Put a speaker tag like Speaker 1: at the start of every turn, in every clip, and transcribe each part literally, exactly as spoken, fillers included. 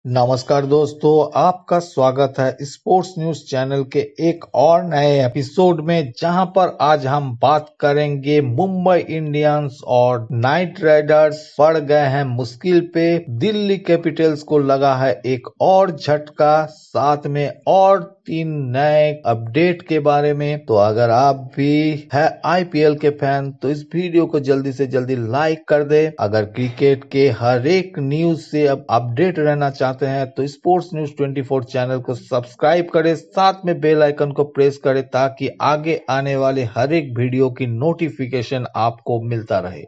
Speaker 1: नमस्कार दोस्तों, आपका स्वागत है स्पोर्ट्स न्यूज चैनल के एक और नए एपिसोड में, जहां पर आज हम बात करेंगे मुंबई इंडियंस और नाइट राइडर्स पड़ गए हैं मुश्किल पे। दिल्ली कैपिटल्स को लगा है एक और झटका, साथ में और तीन नए अपडेट के बारे में। तो अगर आप भी है आईपीएल के फैन तो इस वीडियो को जल्दी से जल्दी लाइक कर दे। अगर क्रिकेट के हर एक न्यूज से अब अपडेट रहना चाहते हैं तो स्पोर्ट्स न्यूज चौबीस चैनल को सब्सक्राइब करें, साथ में बेल आइकन को प्रेस करें ताकि आगे आने वाले हर एक वीडियो की नोटिफिकेशन आपको मिलता रहे।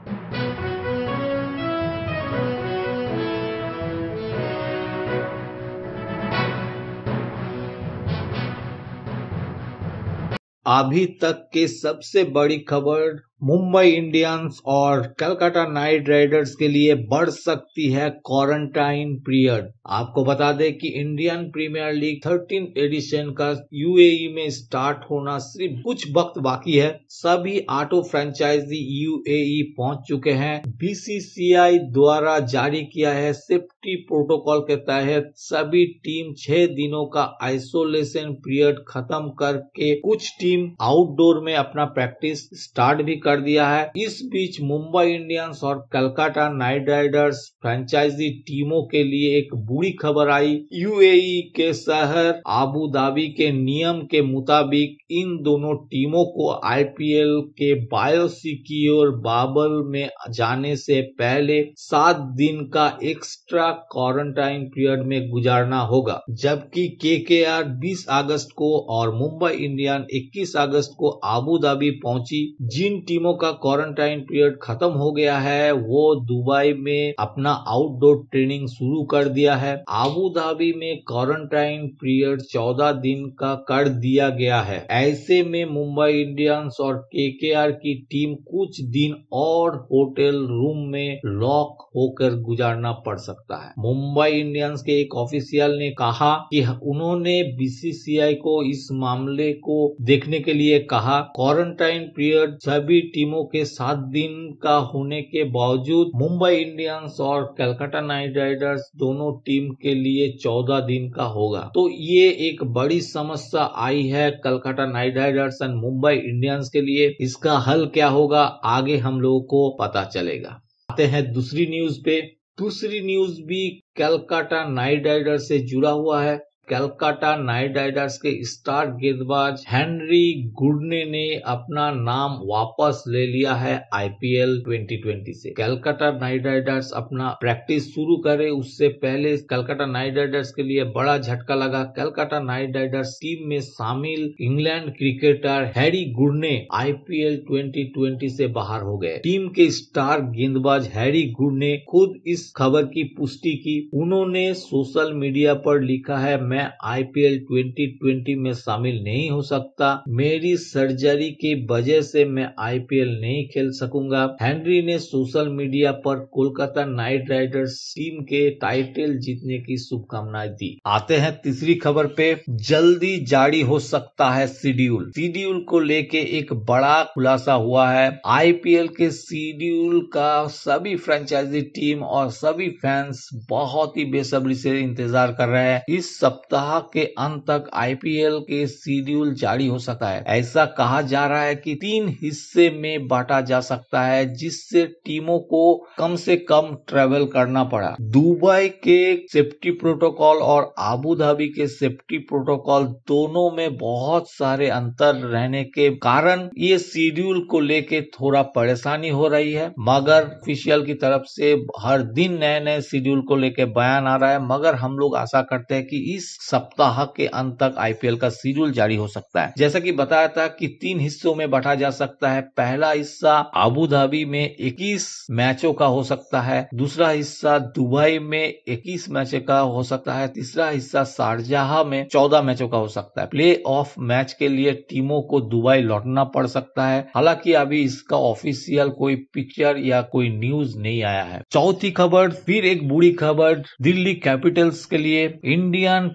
Speaker 1: अभी तक के सबसे बड़ी खबर, मुंबई इंडियंस और कलकत्ता नाइट राइडर्स के लिए बढ़ सकती है क्वारंटाइन पीरियड। आपको बता दें कि Indian premier league thirteen edition का यूएई में स्टार्ट होना सिर्फ कुछ वक्त बाकी है। सभी ऑटो फ्रेंचाइजी यूएई पहुंच चुके हैं। बीसीसीआई द्वारा जारी किया है सेफ्टी प्रोटोकॉल के तहत सभी टीम छह दिनों का आइसोलेशन पीरियड खत्म करके कुछ टीम आउटडोर में अपना प्रैक्टिस स्टार्ट भी कर दिया है। इस बीच मुंबई इंडियंस और कलकत्ता नाइट राइडर्स फ्रेंचाइजी टीमों के लिए एक बुरी खबर आई। यूएई के शहर आबू धाबी के नियम के मुताबिक इन दोनों टीमों को आईपीएल के बायोसिक्योर बबल में जाने से पहले सात दिन का एक्स्ट्रा क्वारंटाइन पीरियड में गुजारना होगा, जबकि केकेआर बीस अगस्त को और मुंबई इंडियन इक्कीस अगस्त को आबू धाबी पहुंची। जिन टीमों का क्वारंटाइन पीरियड खत्म हो गया है वो दुबई में अपना आउटडोर ट्रेनिंग शुरू कर दिया है। आबू धाबी में क्वारंटाइन पीरियड चौदह दिन का कर दिया गया है। ऐसे में मुंबई इंडियंस और केकेआर की टीम कुछ दिन और होटल रूम में लॉक होकर गुजारना पड़ सकता है। मुंबई इंडियंस के एक ऑफिशियल ने कहा कि उन्होंने बीसीसीआई को इस मामले को देखने के लिए कहा। क्वारंटाइन पीरियड सभी टीमों के सात दिन का होने के बावजूद मुंबई इंडियंस और कलकत्ता नाइट राइडर्स दोनों टीम के लिए चौदह दिन का होगा। तो ये एक बड़ी समस्या आई है Calcutta knight riders and Mumbai Indians के लिए। इसका हल क्या होगा आगे हम लोगों को पता चलेगा। आते हैं दूसरी न्यूज पे। दूसरी न्यूज भी कलकत्ता नाइट राइडर्स से जुड़ा हुआ है। कलकत्ता नाइट राइडर्स के स्टार गेंदबाज हेनरी गुडने ने अपना नाम वापस ले लिया है आईपीएल ट्वेंटी ट्वेंटी से। कलकत्ता नाइट राइडर्स अपना प्रैक्टिस शुरू करे उससे पहले कलकत्ता नाइट राइडर्स के लिए बड़ा झटका लगा। कलकत्ता नाइट राइडर्स टीम में शामिल England cricketer Harry Gurney IPL twenty twenty से बाहर हो गए। टीम के स्टार गेंदबाज हैरी गुडने खुद इस खबर की पुष्टि की। उन्होंने सोशल मीडिया पर लिखा है, मैं आईपीएल ट्वेंटी ट्वेंटी में शामिल नहीं हो सकता। मेरी सर्जरी की वजह से मैं आईपीएल नहीं खेल सकूंगा। हेनरी ने सोशल मीडिया पर कोलकाता नाइट राइडर्स टीम के टाइटल जीतने की शुभकामनाएं दी। आते हैं तीसरी खबर पे। जल्दी जारी हो सकता है शेड्यूल। शेड्यूल को लेके एक बड़ा खुलासा हुआ है। आईपीएल के शेड्यूल का सभी फ्रेंचाइजी टीम और सभी फैंस बहुत ही बेसब्री से इंतजार कर रहे हैं। इस सप्ताह के अंत तक आईपीएल के शेड्यूल जारी हो सकता है। ऐसा कहा जा रहा है कि तीन हिस्से में बांटा जा सकता है, जिससे टीमों को कम से कम ट्रेवल करना पड़ा। दुबई के सेफ्टी प्रोटोकॉल और आबू धाबी के सेफ्टी प्रोटोकॉल दोनों में बहुत सारे अंतर रहने के कारण ये शेड्यूल को लेके थोड़ा परेशानी हो रही है, मगर ऑफिशियल की तरफ से हर दिन नए नए शेड्यूल को लेके बयान आ रहा है। मगर हम लोग आशा करते हैं कि इस सप्ताह के अंत तक आईपीएल का शेड्यूल जारी हो सकता है। जैसा कि बताया था कि तीन हिस्सों में बांटा जा सकता है। पहला हिस्सा आबू धाबी में इक्कीस मैचों का हो सकता है, दूसरा हिस्सा दुबई में इक्कीस मैचों का हो सकता है, तीसरा हिस्सा शारजाह में चौदह मैचों का हो सकता है। प्ले ऑफ मैच के लिए टीमों को दुबई लौटना पड़ सकता है। हालांकि अभी इसका ऑफिशियल कोई पिक्चर या कोई न्यूज नहीं आया है। चौथी खबर फिर एक बुरी खबर दिल्ली कैपिटल्स के लिए। इंडियन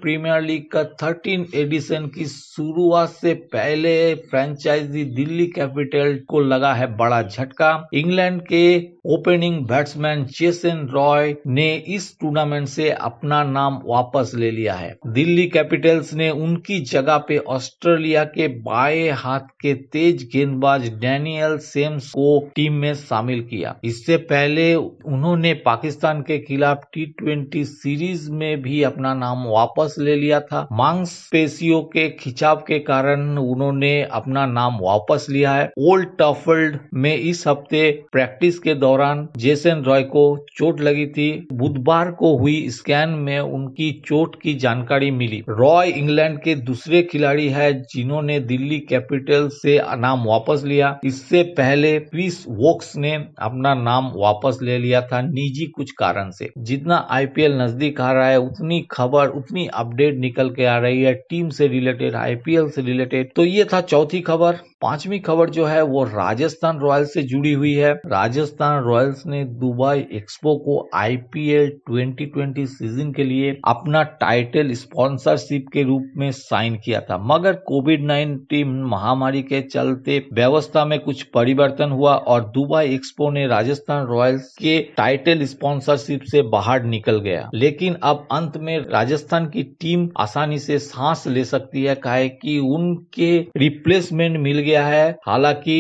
Speaker 1: प्रीमियर लीग का थर्टीन एडिशन की शुरुआत से पहले फ्रेंचाइजी दिल्ली कैपिटल को लगा है बड़ा झटका। इंग्लैंड के ओपनिंग बैट्समैन जेसन रॉय ने इस टूर्नामेंट से अपना नाम वापस ले लिया है। दिल्ली कैपिटल्स ने उनकी जगह पे ऑस्ट्रेलिया के बाएं हाथ के तेज गेंदबाज डैनियल सेम्स को टीम में शामिल किया। इससे पहले उन्होंने पाकिस्तान के खिलाफ टी ट्वेंटी सीरीज में भी अपना नाम वापस ले लिया था। मांसपेशियों के खिंचाव के कारण उन्होंने अपना नाम वापस लिया है। ओल्ड टफल्ड में इस हफ्ते प्रैक्टिस के दौरान जेसन रॉय को चोट लगी थी। बुधवार को हुई स्कैन में उनकी चोट की जानकारी मिली। रॉय इंग्लैंड के दूसरे खिलाड़ी है जिन्होंने दिल्ली कैपिटल्स से नाम वापस लिया। इससे पहले क्रिस वोक्स ने अपना नाम वापस ले लिया था निजी कुछ कारण से। जितना आईपीएल नजदीक आ रहा है उतनी खबर उतनी अपडेट निकल के आ रही है टीम से रिलेटेड, आईपीएल से रिलेटेड। तो ये था चौथी खबर। पांचवी खबर जो है वो राजस्थान रॉयल्स से जुड़ी हुई है। राजस्थान रॉयल्स ने दुबई एक्सपो को आईपीएल ट्वेंटी ट्वेंटी सीजन के लिए अपना टाइटल स्पॉन्सरशिप के रूप में साइन किया था, मगर कोविड नाइनटीन महामारी के चलते व्यवस्था में कुछ परिवर्तन हुआ और दुबई एक्सपो ने राजस्थान रॉयल्स के टाइटल स्पॉन्सरशिप से बाहर निकल गया। लेकिन अब अंत में राजस्थान की टीम आसानी से सांस ले सकती है, काहे कि उनके रिप्लेसमेंट मिल गया है। हालांकि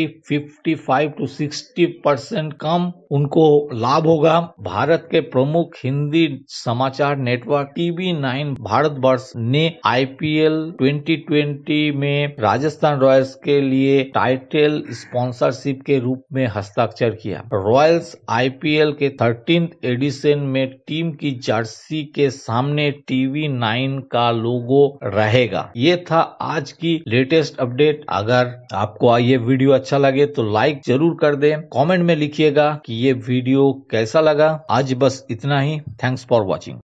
Speaker 1: पचपन टू साठ परसेंट कम उनको लाभ होगा। भारत के प्रमुख हिंदी समाचार नेटवर्क टीवी नाइन भारतवर्ष ने आईपीएल ट्वेंटी ट्वेंटी में राजस्थान रॉयल्स के लिए टाइटल स्पॉन्सरशिप के रूप में हस्ताक्षर किया। रॉयल्स आईपीएल के थर्टीन्थ एडिशन में टीम की जर्सी के सामने टीवी नाइन का लोगो रहेगा। ये था आज की लेटेस्ट अपडेट। अगर आपको ये वीडियो अच्छा लगे तो लाइक जरूर कर दें। कमेंट में लिखिएगा कि ये वीडियो कैसा लगा। आज बस इतना ही। Thanks for watching.